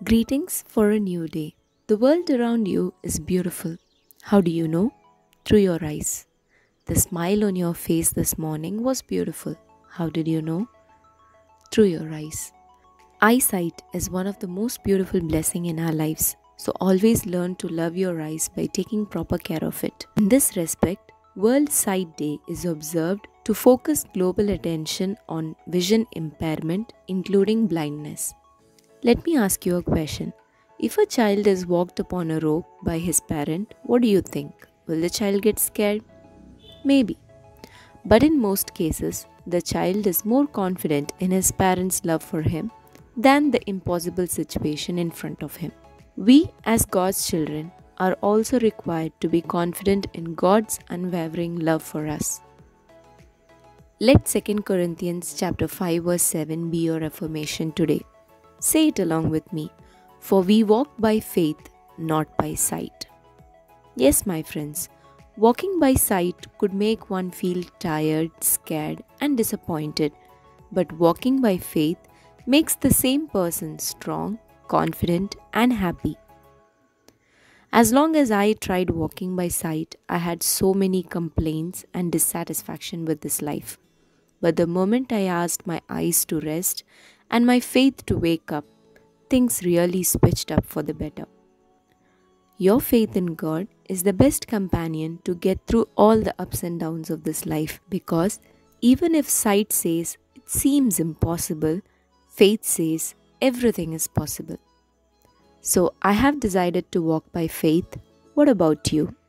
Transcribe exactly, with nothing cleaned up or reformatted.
Greetings for a new day. The world around you is beautiful. How do you know? Through your eyes. The smile on your face this morning was beautiful. How did you know? Through your eyes. Eyesight is one of the most beautiful blessings in our lives. So always learn to love your eyes by taking proper care of it. In this respect, World Sight Day is observed to focus global attention on vision impairment, including blindness. Let me ask you a question. If a child is walked upon a rope by his parent, what do you think? Will the child get scared? Maybe. But in most cases, the child is more confident in his parents' love for him than the impossible situation in front of him. We, as God's children, are also required to be confident in God's unwavering love for us. Let Second Corinthians chapter five verse seven be your affirmation today. Say it along with me. For we walk by faith, not by sight. Yes, my friends, walking by sight could make one feel tired, scared, and disappointed. But walking by faith makes the same person strong, confident, and happy. As long as I tried walking by sight, I had so many complaints and dissatisfaction with this life. But the moment I asked my eyes to rest and my faith to wake up, things really switched up for the better. Your faith in God is the best companion to get through all the ups and downs of this life, because even if sight says it seems impossible, faith says everything is possible. So I have decided to walk by faith. What about you?